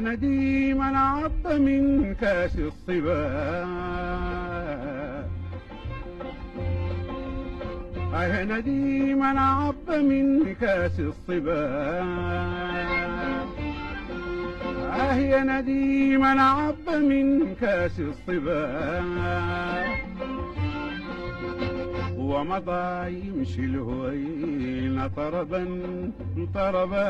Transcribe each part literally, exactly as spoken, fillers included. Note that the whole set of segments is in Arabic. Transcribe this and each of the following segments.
نديما عط من كاس الصبا، آه نديما عط من كاس الصبا، آه يا نديما عط من كاس الصبا، ومضى يمشي الهوين طربا طربا.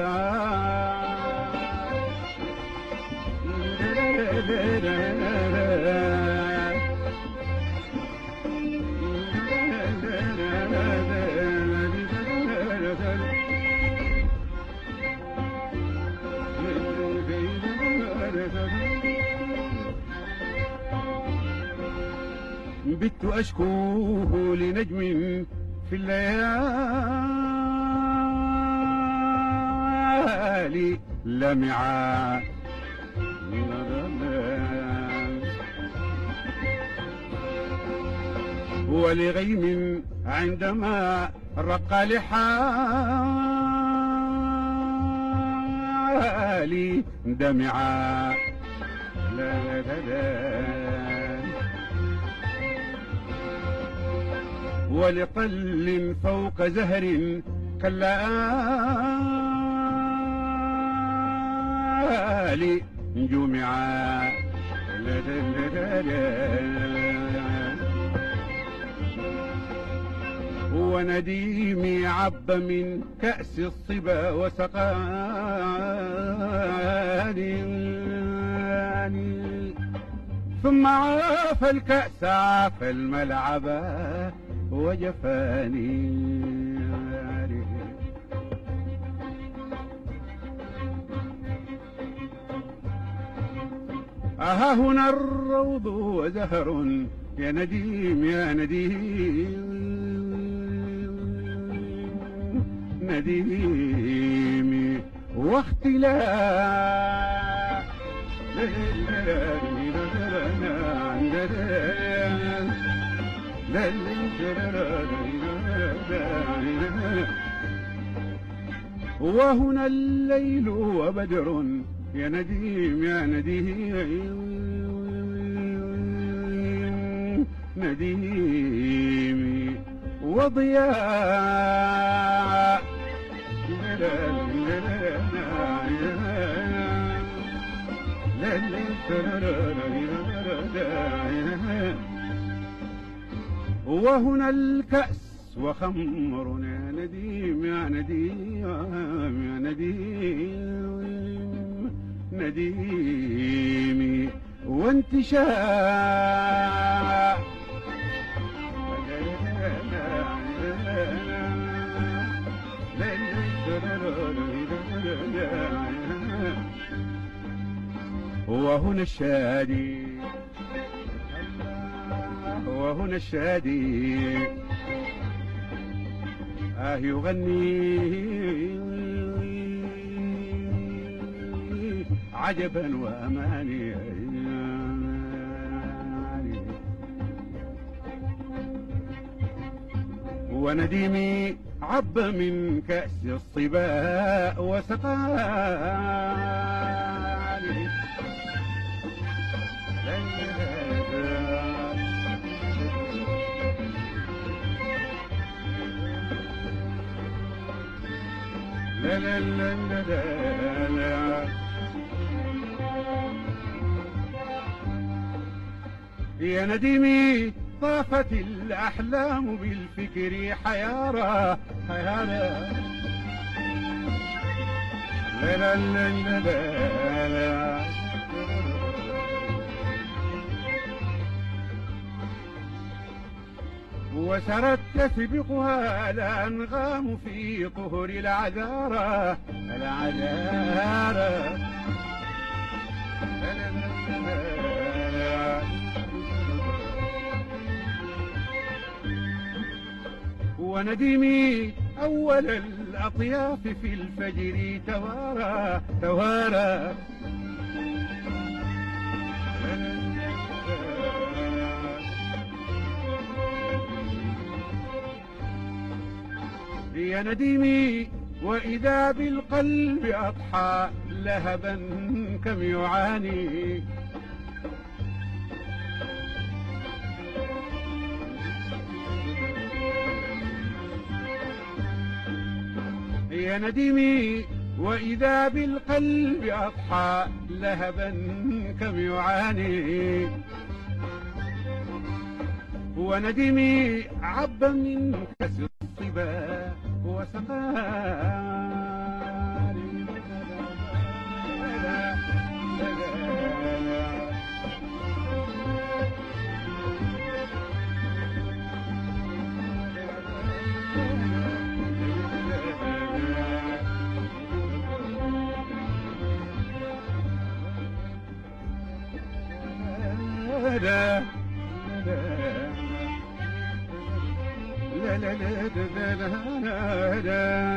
بت أشكوه لنجم في الليالي لمعا، ولغيم عندما رقى لحالي دمعا. لا لا لا ولقل فوق زهر كاللآلي جمعا. لا لا لا لا ونديمي عب من كأس الصبا وسقاني، ثم عاف الكأس عاف الملعب وجفاني. أها هنا الروض وزهر يا نديم يا نديم نديمي واختلاف وهنا الليل وبدر يا نديم يا نديم نديمي وضياء وهنا الكأس وخمر يا نديم يا نديم يا نديم نديمي وانتشاء وهنا الشادي وهنا الشادي آه يغني عجبا وأماني. ونديمي عب من كأس الصبا وسقاني. لا لا لا لا لا يا نديمي طافت الأحلام بالفكر حيارى حيارى. لا لا لا لا لا وسرت تسبقها الأنغام في طهر العذارى العذارى. لا لا لا لا ونديمي أول الأطياف في الفجر توارى توارى. يا نديمي وإذا بالقلب أضحى لهبا كم يعاني. يا ندمي وإذا بالقلب أضحى لهبا كم يعاني. وندمي عب من كأس الصبا وسقاني. لا لا لا لا لا لا لا